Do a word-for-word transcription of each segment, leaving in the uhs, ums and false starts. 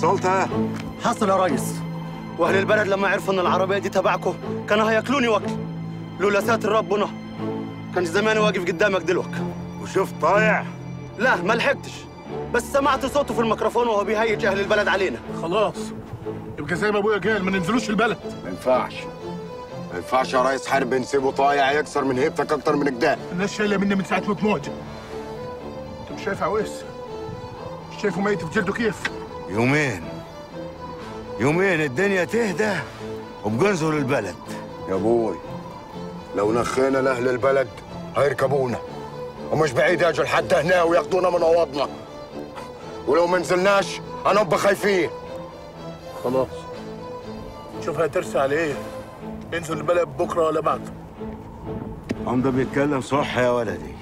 حصلتها؟ حصل يا ريس. واهل البلد لما عرفوا ان العربيه دي تبعكم كانوا هياكلوني واكل. لولا ساتر ربنا كان زماني واقف قدامك دلوقتي. وشفت طايع؟ لا ما لحقتش، بس سمعت صوته في الميكروفون وهو بيهيج اهل البلد علينا. خلاص يبقى زي ما ابويا قال، ما ننزلوش البلد. ما ينفعش ما ينفعش يا ريس حرب نسيبه طايع يكسر من هيبتك اكتر من كده. الناس شايله مني من ساعه موت موت. انت مش شايف عويس؟ مش شايفه ميت في جلده كيف؟ يومين يومين الدنيا تهدى وبننزل البلد. يا ابوي لو نخينا لاهل البلد هيركبونا، ومش بعيد يجوا لحد هنا وياخدونا من اوضنا، ولو ما نزلناش هنبقى خايفين. خلاص شوف هترسى على ايه، انزل البلد بكره ولا بعد. عمده بيتكلم صح يا ولدي.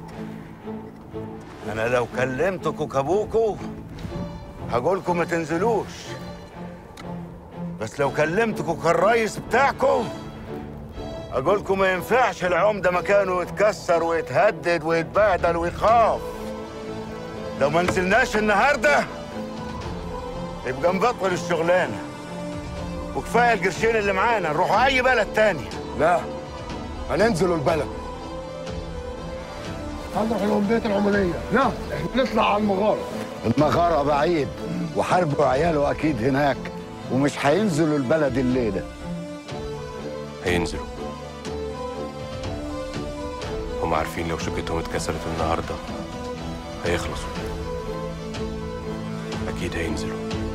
انا لو كلمتكوا كابوكوا هقولكم ما تنزلوش، بس لو كلمتكوا كالريس بتاعكوا اقولكم ما ينفعش العمده مكانه يتكسر ويتهدد ويتبهدل ويخاف. لو ما نزلناش النهارده يبقى نبطل الشغلانه، وكفايه القرشين اللي معانا نروحوا اي بلد تاني. لا هننزلوا البلد. هنروح العمدات العماليه. لا احنا نطلع على المغاره. المغاره بعيد وحرب وعياله اكيد هناك، ومش هينزلوا البلد الليله. هينزلوا. هم عارفين لو شقتهم اتكسرت النهارده هيخلصوا. اكيد هينزلوا.